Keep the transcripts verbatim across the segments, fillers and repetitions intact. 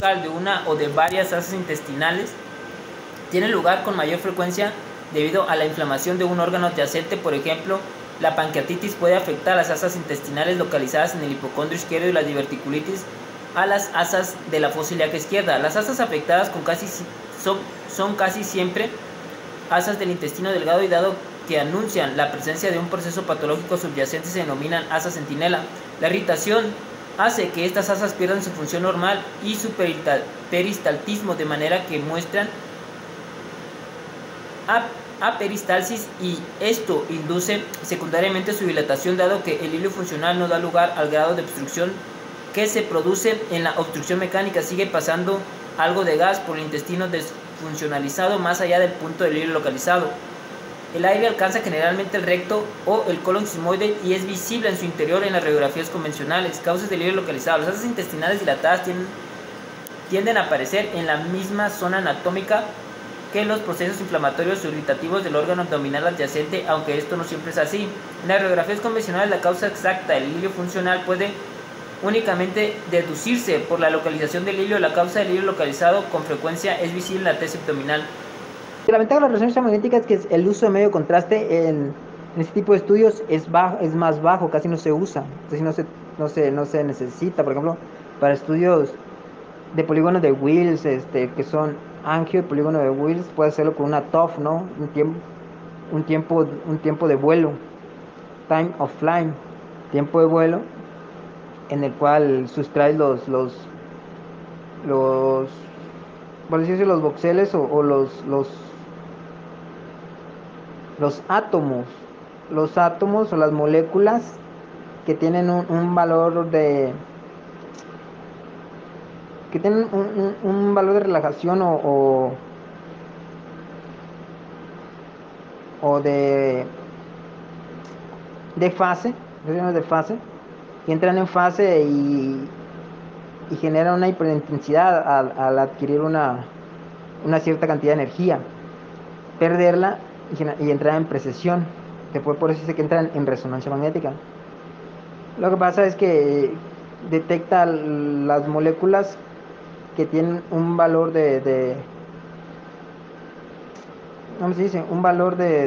local de una o de varias asas intestinales tiene lugar con mayor frecuencia debido a la inflamación de un órgano adyacente. Por ejemplo, la pancreatitis puede afectar a las asas intestinales localizadas en el hipocondrio izquierdo y la diverticulitis a las asas de la fosa ilíaca izquierda. Las asas afectadas con casi, son, son casi siempre asas del intestino delgado, y dado que anuncian la presencia de un proceso patológico subyacente se denominan asas centinela. La irritación hace que estas asas pierdan su función normal y su peristaltismo, de manera que muestran aperistalsis, y esto induce secundariamente su dilatación, dado que el hilo funcional no da lugar al grado de obstrucción que se produce en la obstrucción mecánica. Sigue pasando algo de gas por el intestino desfuncionalizado más allá del punto del hilo localizado. El aire alcanza generalmente el recto o el colon sigmoide y es visible en su interior en las radiografías convencionales. Causas del hilo localizado. Las asas intestinales dilatadas tienden, tienden a aparecer en la misma zona anatómica que los procesos inflamatorios o irritativos del órgano abdominal adyacente, aunque esto no siempre es así. En las radiografías convencionales, la causa exacta del hilo funcional puede únicamente deducirse por la localización del hilo. La causa del hilo localizado con frecuencia es visible en la tesis abdominal. La ventaja de la resonancia magnética es que el uso de medio contraste en, en este tipo de estudios es, bajo, es más bajo, casi no se usa, entonces no se, no, se, no se necesita. Por ejemplo, para estudios de polígonos de Wills, este, que son angio y polígono de Wills, puede hacerlo con una T O F, ¿no? Un tiempo, un tiempo, un tiempo de vuelo, time of flight, tiempo de vuelo, en el cual sustraes los, los, los, por decirse, los voxeles o, o los, los, los átomos, los átomos o las moléculas que tienen un, un valor de que tienen un, un, un valor de relajación o, o, o de de fase, de fase, que entran en fase y, y generan una hiperintensidad al, al adquirir una, una cierta cantidad de energía, perderla y, y entrar en precesión, que por eso dice que entran en resonancia magnética. Lo que pasa es que detecta las moléculas que tienen un valor de, de ¿cómo se dice? Un valor de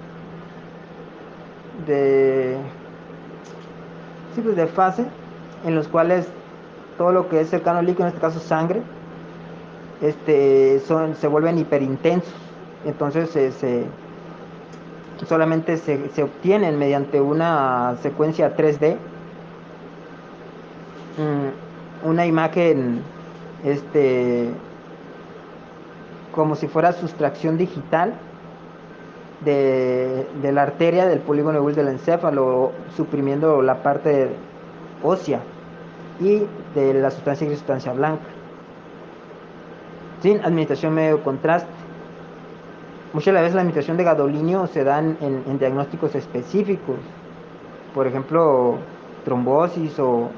de sí, pues de fase, en los cuales todo lo que es cercano al líquido, en este caso sangre, este son, se vuelven hiperintensos. Entonces se, se solamente se, se obtienen mediante una secuencia tres D, una imagen este como si fuera sustracción digital de, de la arteria del polígono de Wills del encéfalo, suprimiendo la parte ósea y de la sustancia gris, sustancia blanca, sin administración medio contraste. Muchas veces la administración de gadolinio se dan en, en diagnósticos específicos, por ejemplo trombosis o,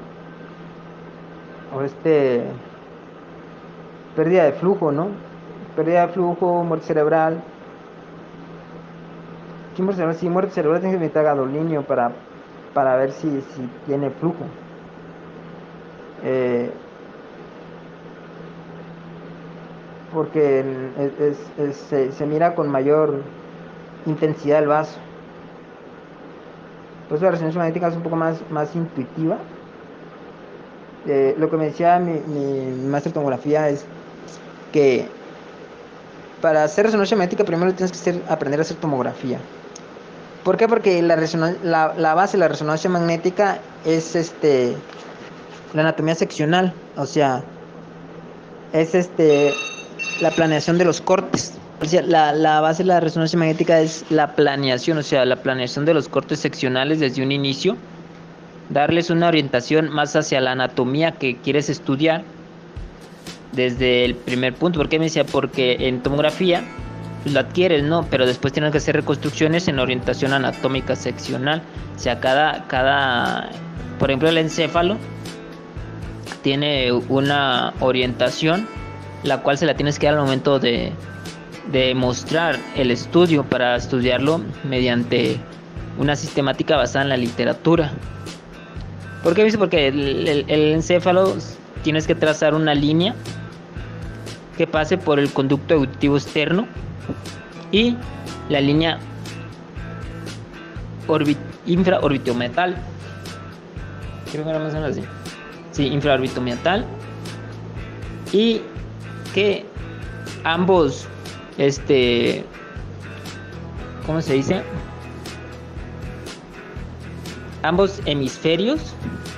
o este pérdida de flujo, ¿no? Pérdida de flujo, muerte cerebral. Sí, muerte cerebral, sí, muerte cerebral tiene que meter gadolinio para, para ver si, si tiene flujo. Eh, porque es, es, es, se, se mira con mayor intensidad el vaso. Pues la resonancia magnética es un poco más, más intuitiva. Eh, lo que me decía mi, mi maestro de tomografía es que para hacer resonancia magnética primero tienes que hacer, aprender a hacer tomografía. ¿Por qué? Porque la, la, la base de la resonancia magnética es este la anatomía seccional, o sea, es este la planeación de los cortes. O sea, la, la base de la resonancia magnética es la planeación, o sea, la planeación de los cortes seccionales desde un inicio, darles una orientación más hacia la anatomía que quieres estudiar desde el primer punto. ¿Por qué me decía? Porque en tomografía pues lo adquieres, ¿no? Pero después tienes que hacer reconstrucciones en orientación anatómica seccional. O sea, cada, cada, por ejemplo, el encéfalo tiene una orientación, la cual se la tienes que dar al momento de, de mostrar el estudio, para estudiarlo mediante una sistemática basada en la literatura. ¿Por qué? Porque el, el, el encéfalo tienes que trazar una línea que pase por el conducto auditivo externo y la línea orbit infraorbitometal. Creo que era más o menos así. Sí, infraorbitometal. Y que ambos, este, ¿cómo se dice? Ambos hemisferios,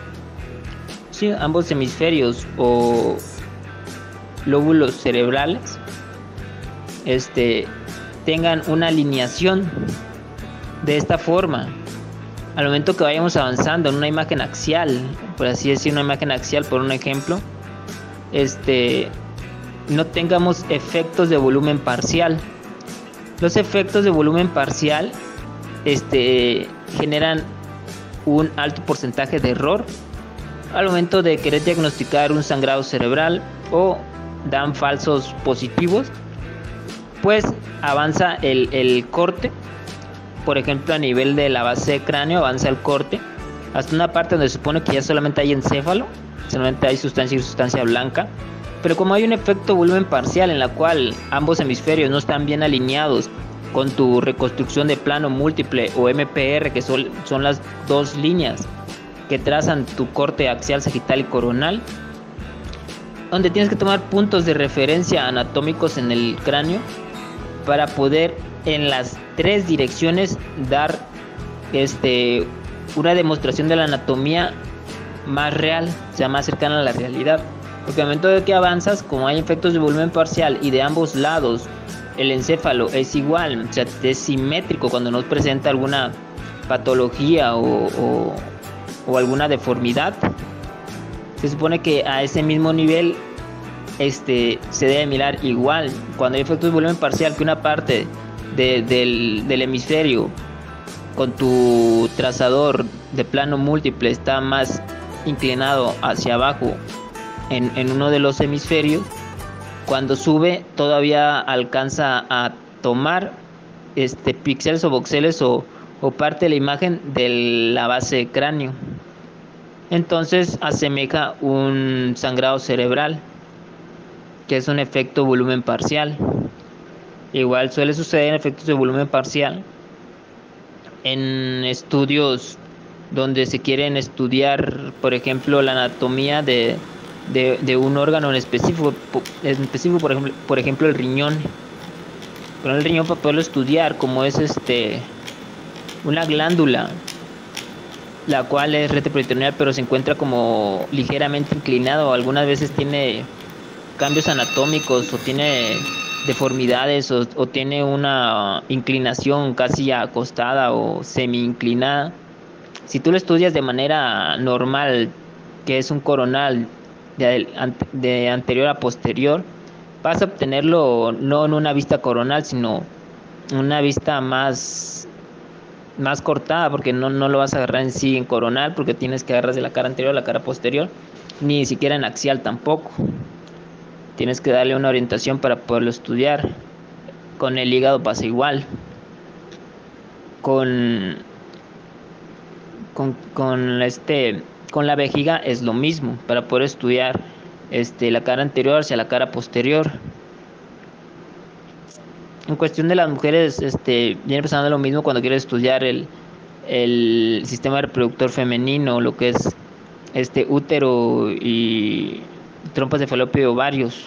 sí, ambos hemisferios o lóbulos cerebrales, este, tengan una alineación de esta forma. Al momento que vayamos avanzando en una imagen axial, por así decir, una imagen axial, por un ejemplo, este, no tengamos efectos de volumen parcial. Los efectos de volumen parcial, este, generan un alto porcentaje de error al momento de querer diagnosticar un sangrado cerebral o dan falsos positivos, pues avanza el, el corte. Por ejemplo, a nivel de la base de cráneo avanza el corte hasta una parte donde se supone que ya solamente hay encéfalo, solamente hay sustancia y sustancia blanca, pero como hay un efecto volumen parcial en la cual ambos hemisferios no están bien alineados con tu reconstrucción de plano múltiple o M P R, que son, son las dos líneas que trazan tu corte axial, sagital y coronal, donde tienes que tomar puntos de referencia anatómicos en el cráneo para poder en las tres direcciones dar este, una demostración de la anatomía más real, o sea, más cercana a la realidad. Porque al momento de que avanzas, como hay efectos de volumen parcial y de ambos lados el encéfalo es igual, o sea, es simétrico cuando nos presenta alguna patología o, o, o alguna deformidad, se supone que a ese mismo nivel este, se debe mirar igual. Cuando hay efectos de volumen parcial, que una parte de, del, del hemisferio con tu trazador de plano múltiple está más inclinado hacia abajo en, en uno de los hemisferios, cuando sube todavía alcanza a tomar este, píxeles o voxeles o, o parte de la imagen de la base de cráneo. Entonces asemeja un sangrado cerebral, que es un efecto volumen parcial. Igual suele suceder en efectos de volumen parcial en estudios donde se quieren estudiar, por ejemplo, la anatomía de, de, de un órgano en específico, en específico por ejemplo, por ejemplo el riñón. Pero el riñón, para poderlo estudiar, como es este una glándula, la cual es retroperitoneal, pero se encuentra como ligeramente inclinado, algunas veces tiene cambios anatómicos o tiene deformidades o, o tiene una inclinación casi acostada o semi inclinada. Si tú lo estudias de manera normal, que es un coronal de, de anterior a posterior, vas a obtenerlo no en una vista coronal, sino una vista más más cortada, porque no, no lo vas a agarrar en sí en coronal, porque tienes que agarrar de la cara anterior a la cara posterior, ni siquiera en axial tampoco. Tienes que darle una orientación para poderlo estudiar. Con el hígado pasa igual. Con con, con este con la vejiga es lo mismo, para poder estudiar este la cara anterior hacia la cara posterior. En cuestión de las mujeres, este viene pasando lo mismo cuando quieres estudiar el el sistema reproductor femenino, lo que es este útero y trompas de falopio y ovarios.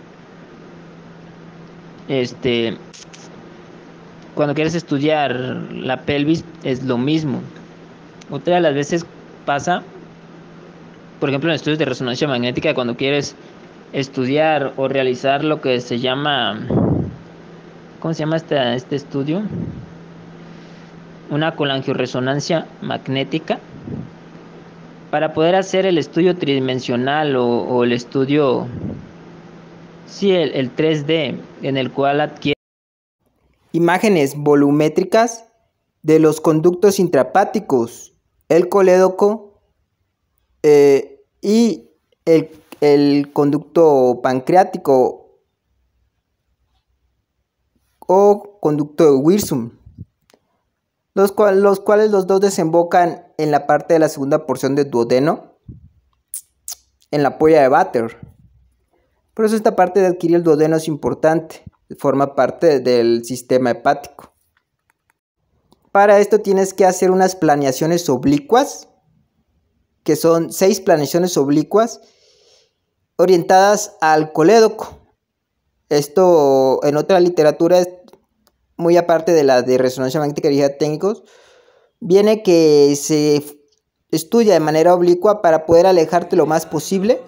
Este, cuando quieres estudiar la pelvis es lo mismo. Otra de las veces pasa, por ejemplo, en estudios de resonancia magnética, cuando quieres estudiar o realizar lo que se llama, ¿cómo se llama este, este estudio? Una colangioresonancia magnética. Para poder hacer el estudio tridimensional o, o el estudio, sí, el, el tres D, en el cual adquiere imágenes volumétricas de los conductos intrahepáticos, el colédoco eh, y el, el conducto pancreático o conducto de Wirsum, los, cual, los cuales los dos desembocan en la parte de la segunda porción del duodeno, en la polla de Vater. Por eso esta parte de adquirir el duodeno es importante, forma parte del sistema hepático. Para esto tienes que hacer unas planeaciones oblicuas, que son seis planeaciones oblicuas orientadas al colédoco. Esto en otra literatura, muy aparte de la de resonancia magnética dirigida a técnicos, viene que se estudia de manera oblicua para poder alejarte lo más posible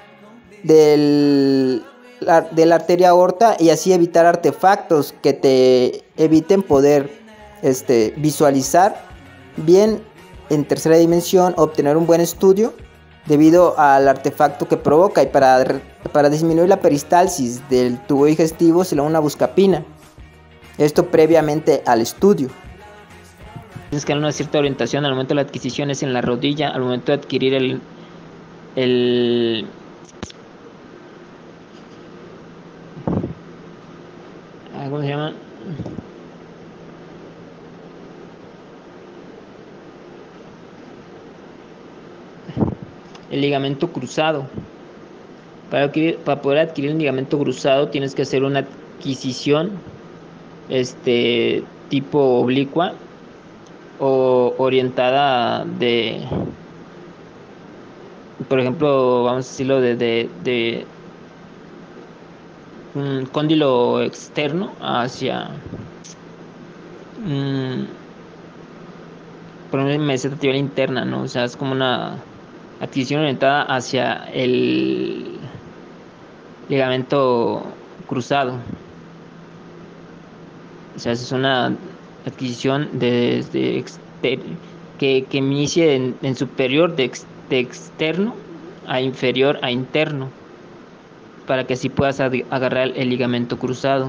del, la, de la arteria aorta y así evitar artefactos que te eviten poder este, visualizar bien en tercera dimensión, obtener un buen estudio debido al artefacto que provoca. Y para, para disminuir la peristalsis del tubo digestivo se le da una buscapina, esto previamente al estudio. Tienes que dar una cierta orientación al momento de la adquisición, es en la rodilla, al momento de adquirir el, el ¿cómo se llama? El ligamento cruzado. Para, adquirir, para poder adquirir un ligamento cruzado tienes que hacer una adquisición este tipo oblicua o orientada de, por ejemplo, vamos a decirlo de, de, de un cóndilo externo hacia um, por una meseta tibial interna, ¿no? O sea, es como una adquisición orientada hacia el ligamento cruzado. O sea, es una adquisición desde de que, que inicie en, en superior de, ex, de externo a inferior a interno, para que así puedas agarrar el ligamento cruzado.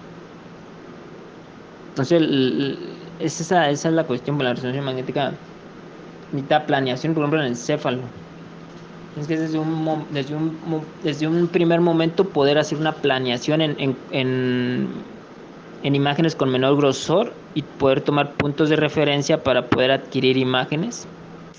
Entonces, esa, esa es la cuestión con la resonancia magnética. Necesita planeación, por ejemplo, en el encéfalo. Es que desde un, desde un, desde un primer momento poder hacer una planeación en, en, en, en imágenes con menor grosor y poder tomar puntos de referencia para poder adquirir imágenes.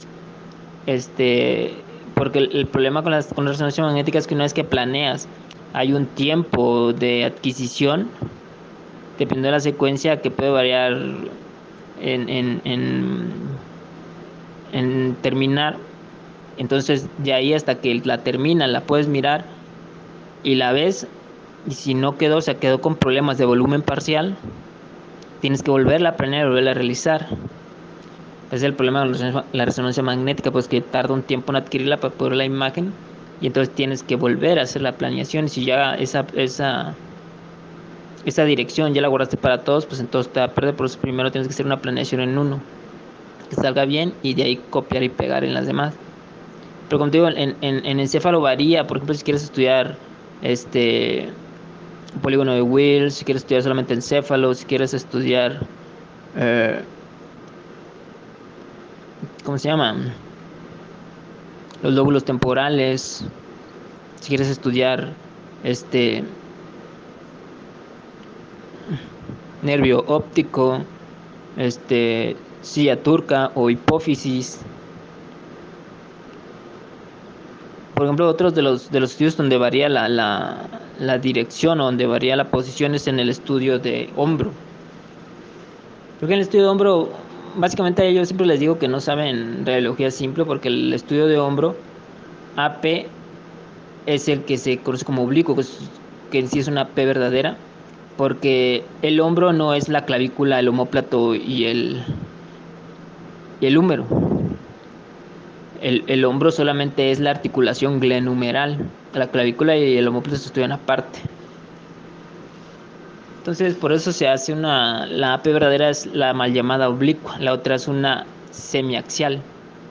Este, porque el, el problema con, las, con la resonancia magnética es que una vez que planeas, hay un tiempo de adquisición, dependiendo de la secuencia, que puede variar en, en, en, en terminar. Entonces, de ahí hasta que la termina, la puedes mirar y la ves. Y si no quedó, o sea, quedó con problemas de volumen parcial, tienes que volverla a planear y volverla a realizar. Ese es el problema de la resonancia magnética, pues que tarda un tiempo en adquirirla para poder la imagen. Y entonces tienes que volver a hacer la planeación. Y si ya esa, esa, esa dirección ya la guardaste para todos, pues entonces te va a perder. Por eso primero tienes que hacer una planeación en uno, que salga bien, y de ahí copiar y pegar en las demás. Pero como te digo, en, en, en encéfalo varía. Por ejemplo, si quieres estudiar este polígono de Will, si quieres estudiar solamente encéfalo, si quieres estudiar eh, ¿cómo se llama? Los lóbulos temporales, si quieres estudiar este nervio óptico, este silla turca o hipófisis. Por ejemplo, otros de los de los estudios donde varía la, la, la dirección o donde varía la posición es en el estudio de hombro. Porque en el estudio de hombro, básicamente a ellos siempre les digo que no saben radiología simple, porque el estudio de hombro A P es el que se conoce como oblicuo, que, es, que en sí es una P verdadera, porque el hombro no es la clavícula, el omóplato y el, y el húmero. El, el hombro solamente es la articulación glenumeral. La clavícula y el omóplato se estudian aparte. Entonces, por eso se hace una... La A P verdadera es la mal llamada oblicua. La otra es una semiaxial.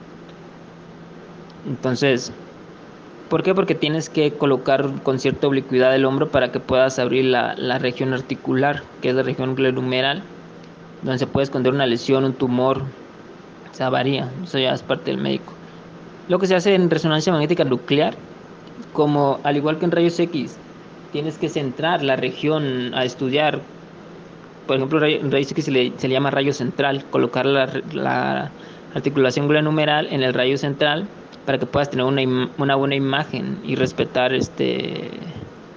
Entonces, ¿por qué? Porque tienes que colocar con cierta oblicuidad el hombro para que puedas abrir la, la región articular, que es la región glenumeral, donde se puede esconder una lesión, un tumor. O sea, varía. Eso ya es parte del médico. Lo que se hace en resonancia magnética nuclear, como al igual que en rayos X, tienes que centrar la región a estudiar. Por ejemplo, en rayos X se le, se le llama rayo central, colocar la, la articulación glenumeral en el rayo central para que puedas tener una, una buena imagen y respetar este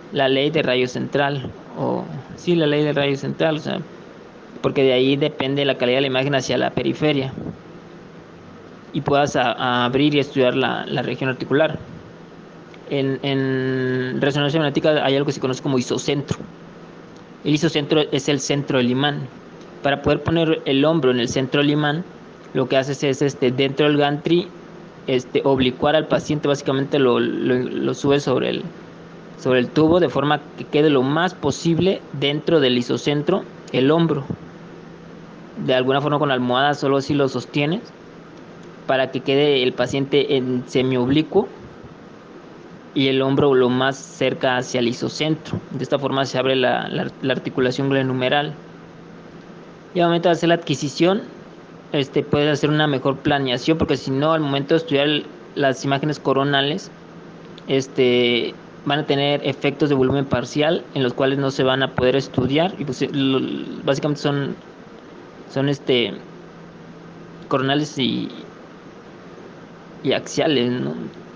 la ley de rayo central, o sí, la ley de rayo central, o sea, porque de ahí depende la calidad de la imagen hacia la periferia y puedas a, a abrir y estudiar la, la región articular. En, en resonancia magnética hay algo que se conoce como isocentro. El isocentro es el centro del imán. Para poder poner el hombro en el centro del imán, lo que haces es este, dentro del gantry, este, oblicuar al paciente, básicamente lo, lo, lo subes sobre el, sobre el tubo de forma que quede lo más posible dentro del isocentro el hombro. De alguna forma con la almohada solo si lo sostienes para que quede el paciente en semioblicuo y el hombro lo más cerca hacia el isocentro. De esta forma se abre la, la, la articulación glenohumeral. Y al momento de hacer la adquisición, este, puedes hacer una mejor planeación, porque si no, al momento de estudiar las imágenes coronales, este, van a tener efectos de volumen parcial en los cuales no se van a poder estudiar. Y pues, lo, básicamente son, son este, coronales y, y axiales, ¿no?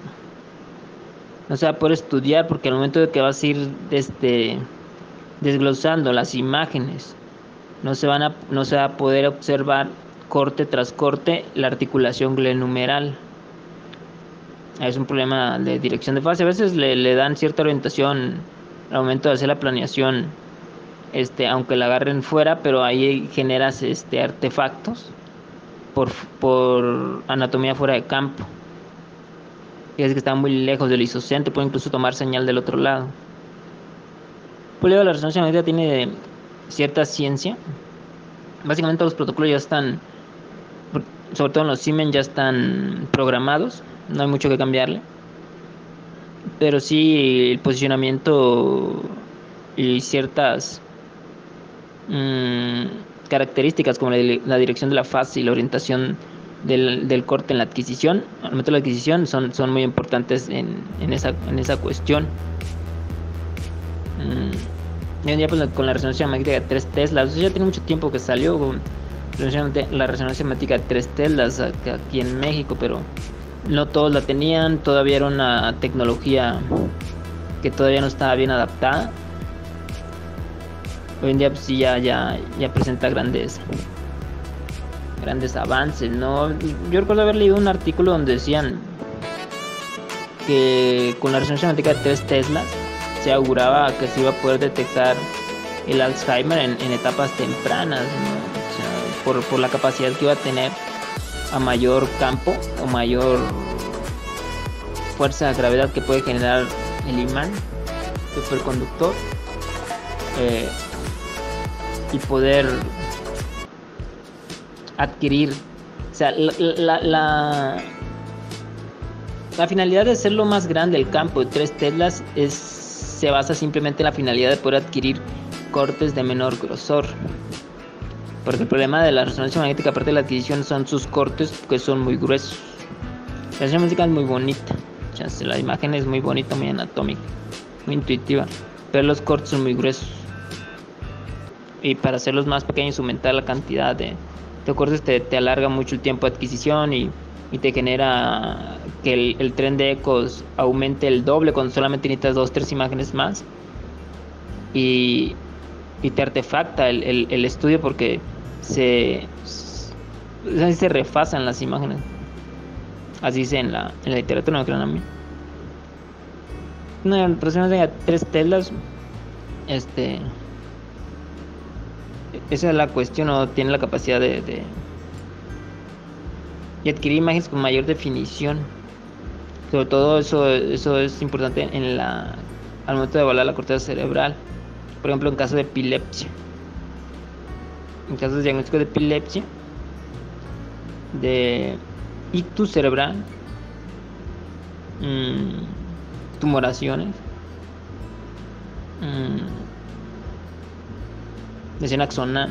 No se va a poder estudiar porque al momento de que vas a ir este, desglosando las imágenes, no se, van a, no se va a poder observar corte tras corte la articulación glenohumeral. Es un problema de dirección de fase. A veces le, le dan cierta orientación al momento de hacer la planeación, este, aunque la agarren fuera, pero ahí generas este, artefactos por, por anatomía fuera de campo. Fíjate que está muy lejos del isocentro, puede incluso tomar señal del otro lado. Por ello, la resonancia magnética tiene cierta ciencia. Básicamente los protocolos ya están, sobre todo en los Siemens, ya están programados, no hay mucho que cambiarle. Pero sí el posicionamiento y ciertas mmm, características como la, la dirección de la fase y la orientación Del, del corte en la adquisición, al momento de la adquisición son, son muy importantes en, en, esa, en esa cuestión. Mm. Hoy en día pues, con la resonancia magnética de tres teslas, ya tiene mucho tiempo que salió con la resonancia magnética de tres teslas aquí en México, pero no todos la tenían, todavía era una tecnología que todavía no estaba bien adaptada. Hoy en día pues, sí ya, ya, ya presenta grandes grandes avances, ¿no? Yo recuerdo haber leído un artículo donde decían que con la resonancia magnética de tres teslas se auguraba que se iba a poder detectar el Alzheimer en, en etapas tempranas, ¿no? O sea, por, por la capacidad que iba a tener a mayor campo o mayor fuerza de gravedad que puede generar el imán superconductor, eh, y poder adquirir, o sea, la, la, la, la finalidad de hacerlo más grande el campo de tres teslas es, se basa simplemente en la finalidad de poder adquirir cortes de menor grosor, porque el problema de la resonancia magnética, aparte de la adquisición, son sus cortes que son muy gruesos. La resonancia magnética es muy bonita, o sea, la imagen es muy bonita, muy anatómica, muy intuitiva, pero los cortes son muy gruesos, y para hacerlos más pequeños aumentar la cantidad de de cortes te, te alarga mucho el tiempo de adquisición y, y te genera que el, el tren de ecos aumente el doble cuando solamente necesitas dos, tres imágenes más, y, y te artefacta el, el, el estudio porque se, se, se refasan las imágenes, así dice en la, en la literatura, no crean a mí. Una persona de tres telas, este esa es la cuestión, o tiene la capacidad de, de, de adquirir imágenes con mayor definición. Sobre todo eso, eso es importante en la, al momento de evaluar la corteza cerebral. Por ejemplo, en caso de epilepsia. En casos de diagnóstico de epilepsia, de ictus cerebral, mmm, tumoraciones, mmm, lesión axonal,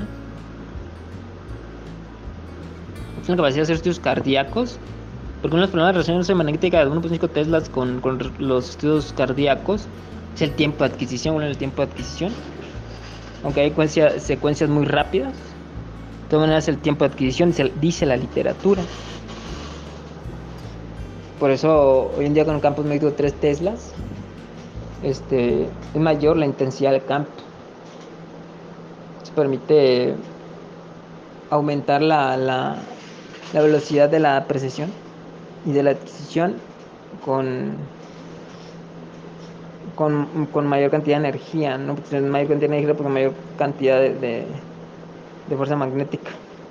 tiene la capacidad de hacer estudios cardíacos, porque uno de los problemas de resonancia magnética de uno punto cinco teslas con, con los estudios cardíacos es el tiempo de adquisición. Bueno, el tiempo de adquisición, aunque hay secuencia, secuencias muy rápidas, de todas maneras el tiempo de adquisición dice, dice la literatura. Por eso hoy en día con el campo magnético de tres teslas este, es mayor la intensidad del campo. Eso permite aumentar la, la, la velocidad de la precesión y de la adquisición con, con, con mayor cantidad de energía, ¿no? Porque mayor cantidad de energía porque mayor cantidad de, de, de fuerza magnética.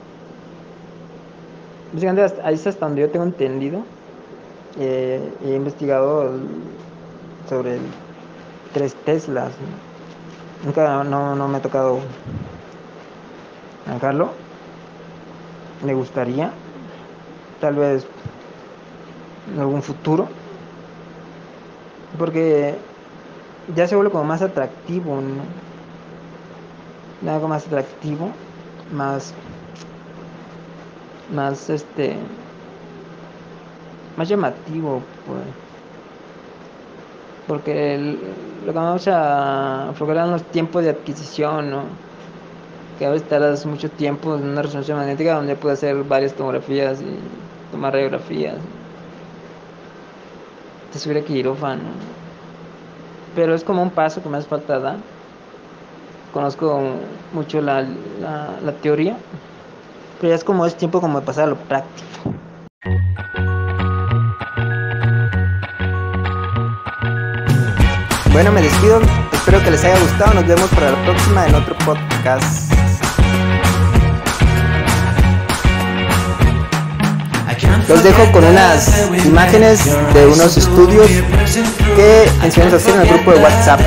Básicamente ahí es hasta donde yo tengo entendido. Eh, he investigado el, sobre el tres Teslas. Nunca no, no me ha tocado manejarlo. Me gustaría, tal vez en algún futuro, porque ya se vuelve como más atractivo, ¿no? Algo más atractivo, más más este más llamativo, pues, porque el, lo que vamos a enfocar en los tiempos de adquisición, ¿no? Que a veces tardas mucho tiempo en una resonancia magnética donde puedes hacer varias tomografías y tomar radiografías, te subir a quirófano, pero es como un paso que me hace falta dar. Conozco mucho la, la, la teoría, pero ya es como es tiempo como de pasar a lo práctico. Bueno, me despido, espero que les haya gustado, nos vemos para la próxima en otro podcast. Los dejo con unas imágenes de unos estudios que enseñamos a hacer en el grupo de WhatsApp.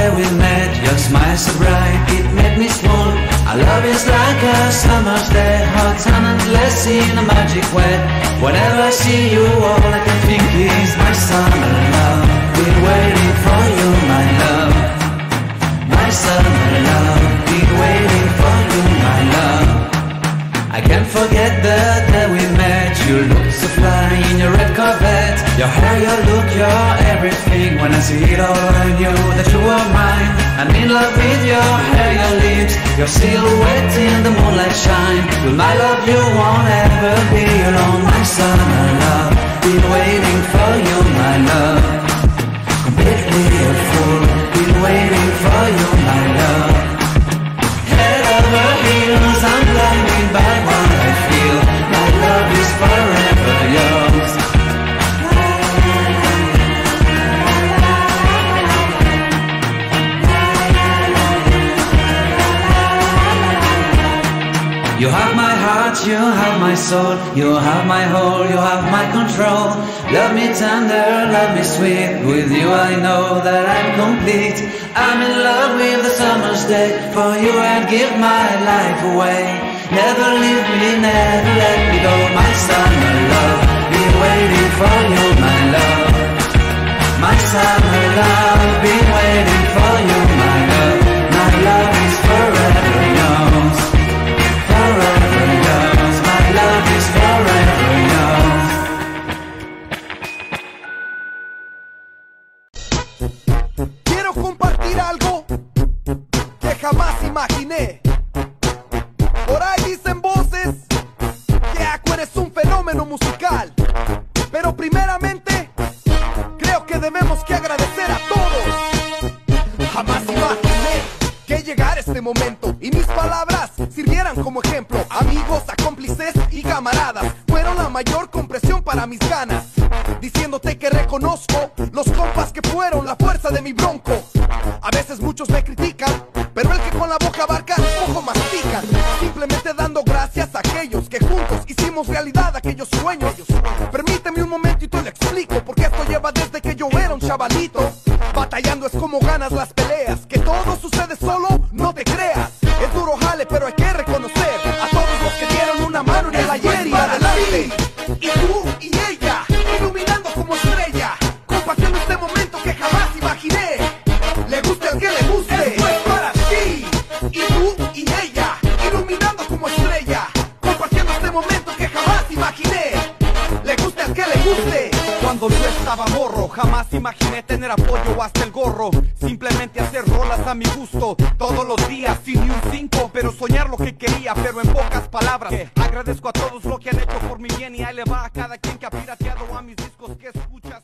Our love is like a summer's day, hot and endless in a magic way. Whenever I see you, all I can think is my summer love. Been waiting for you, my love. My summer love. Been waiting for you, my love. I can't forget the day we met. You look so fly in your red Corvette. Your hair, your look, your everything. When I see it all, I knew that you were mine. I'm in love with your hair, your lips, your silhouette in the moonlight shine. With my love you won't ever be alone. My summer love, been waiting for you, my love. Completely a fool, been waiting for you, my love. Head over heels, I'm blinded by what I feel. My love is forever yours. You have my heart, you have my soul, you have my whole, you have my control. Love me tender, love me sweet, with you I know that I'm complete. I'm in love with the summer's day, for you I'd give my life away. Never leave me, never let me go, my summer love. Been waiting for you, my love. My summer love, been waiting for you, my love. My love is forever yours. Forever yours, my love is forever yours. Quiero compartir algo que jamás imaginé. Por ahí dicen voces que Aku eres un fenómeno musical, pero primeramente creo que debemos que agradecer a todos. Jamás imaginé que llegara este momento y mis palabras sirvieran como ejemplo. Amigos, a cómplices y camaradas fueron la mayor compresión para mis ganas, diciéndote que reconozco los compas que fueron la fuerza de mi bronco. A veces muchos me critican, pero el que con la boca abarca, poco mastican. Simplemente dando gracias a aquellos que juntos hicimos realidad aquellos sueños. Permíteme un momento y te lo explico, porque esto lleva desde que yo era un chavalito. Batallando es como ganas las peleas, que todo sucede solo, no te creas. Es duro jale, pero hay que reconocer a todos los que dieron una mano en el ayer y adelante. Y tú y ella, iluminando como estrella, compartiendo este momento que jamás imaginé. Le guste al que le guste, esto es para ti. Y tú y ella, iluminando como estrella, compartiendo este momento que jamás imaginé. Le guste al que le guste. Cuando yo estaba morro, jamás imaginé tener apoyo hasta el gorro. Simplemente hacer rolas a mi gusto, todos los días sin ni un cinco. Pero soñar lo que quería, pero en pocas palabras. Que agradezco a todos lo que han hecho por mi bien, y ahí le va a cada quien que ha pirateado a mis discos que escuchas.